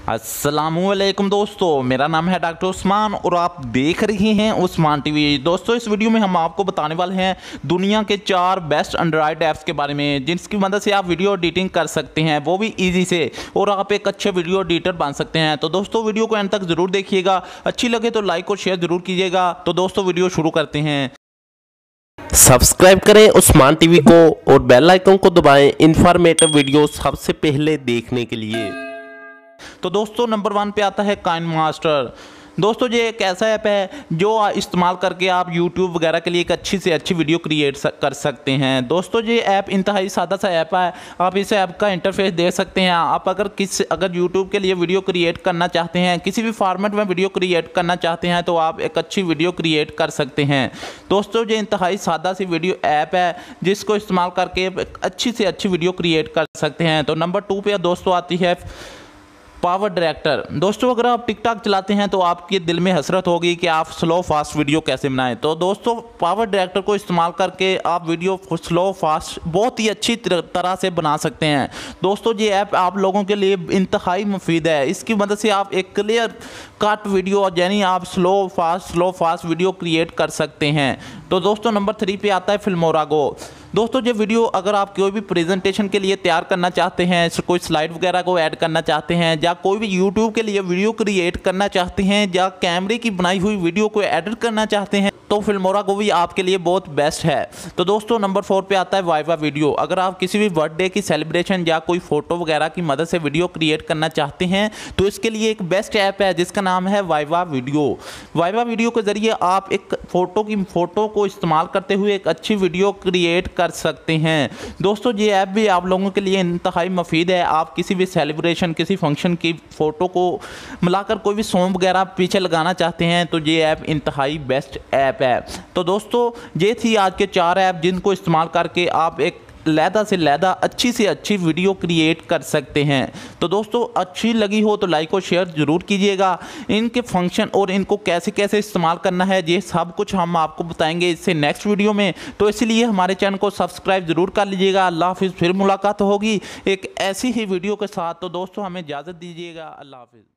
अस्सलामुअलैकुम दोस्तों, मेरा नाम है डॉक्टर उस्मान और आप देख रहे हैं उस्मान टीवी। दोस्तों, इस वीडियो में हम आपको बताने वाले हैं दुनिया के 4 बेस्ट एंड्रॉयड ऐप्स के बारे में, जिसकी मदद से आप वीडियो एडिटिंग कर सकते हैं, वो भी इजी से, और आप एक अच्छे वीडियो एडिटर बन सकते हैं। तो दोस्तों, वीडियो को एंड तक जरूर देखिएगा, अच्छी लगे तो लाइक और शेयर जरूर कीजिएगा। तो दोस्तों, वीडियो शुरू करते हैं। सब्सक्राइब करें उस्मान टीवी को और बेल आइकन को दबाएं इंफॉर्मेटिव वीडियो सबसे पहले देखने के लिए। तो दोस्तों, नंबर 1 पे आता है काइनमास्टर। दोस्तों, ये एक ऐसा ऐप है जो इस्तेमाल करके आप YouTube वगैरह के लिए एक अच्छी से अच्छी वीडियो क्रिएट कर सकते हैं। दोस्तों, ये ऐप इंतहाई सादा सा ऐप है। आप इस ऐप का इंटरफेस देख सकते हैं। आप अगर YouTube के लिए वीडियो क्रिएट करना चाहते हैं, किसी भी फॉर्मेट में वीडियो क्रिएट करना चाहते हैं, तो आप एक अच्छी वीडियो क्रिएट कर सकते हैं। दोस्तों, ये इंतहाई सादा सी वीडियो ऐप है जिसको इस्तेमाल करके एक अच्छी से अच्छी वीडियो क्रिएट कर सकते हैं। तो नंबर 2 पे दोस्तों आती है पावर डायरेक्टर। दोस्तों, अगर आप टिकटॉक चलाते हैं तो आपके दिल में हसरत होगी कि आप स्लो फास्ट वीडियो कैसे बनाएं। तो दोस्तों, पावर डायरेक्टर को इस्तेमाल करके आप वीडियो स्लो फास्ट बहुत ही अच्छी तरह से बना सकते हैं। दोस्तों, ये ऐप आप लोगों के लिए इंतहाई मुफीद है। इसकी मदद से आप एक क्लियर कट वीडियो, यानी आप स्लो फास्ट वीडियो क्रिएट कर सकते हैं। तो दोस्तों, नंबर 3 पे आता है फिल्मोरा गो। दोस्तों, ये वीडियो अगर आप कोई भी प्रेजेंटेशन के लिए तैयार करना चाहते हैं, कोई स्लाइड वगैरह को ऐड करना चाहते हैं, या कोई भी यूट्यूब के लिए वीडियो क्रिएट करना चाहते हैं, या कैमरे की बनाई हुई वीडियो को एडिट करना चाहते हैं, तो फिल्मोरा को भी आपके लिए बहुत बेस्ट है। तो दोस्तों, नंबर 4 पे आता है वाइवा वीडियो। अगर आप किसी भी बर्थडे की सेलिब्रेशन या कोई फोटो वगैरह की मदद से वीडियो क्रिएट करना चाहते हैं, तो इसके लिए एक बेस्ट ऐप है जिसका नाम है वाइवा वीडियो। वाइवा वीडियो के जरिए आप एक फोटो को इस्तेमाल करते हुए एक अच्छी वीडियो क्रिएट कर सकते हैं। दोस्तों, ये ऐप भी आप लोगों के लिए इंतहाई मुफीद है। आप किसी भी सेलिब्रेशन, किसी फंक्शन की फ़ोटो को मिलाकर कोई भी सॉन्ग वगैरह पीछे लगाना चाहते हैं, तो ये ऐप इंतहाई बेस्ट ऐप है। तो दोस्तों, ये थी आज के 4 ऐप जिनको इस्तेमाल करके आप एक लैदा से लैदा अच्छी से अच्छी वीडियो क्रिएट कर सकते हैं। तो दोस्तों, अच्छी लगी हो तो लाइक और शेयर ज़रूर कीजिएगा। इनके फंक्शन और इनको कैसे कैसे इस्तेमाल करना है, ये सब कुछ हम आपको बताएंगे इससे नेक्स्ट वीडियो में। तो इसलिए हमारे चैनल को सब्सक्राइब ज़रूर कर लीजिएगा। अल्लाह हाफिज़। फिर मुलाकात होगी एक ऐसी ही वीडियो के साथ। तो दोस्तों, हमें इजाज़त दीजिएगा। अल्लाह हाफिज़।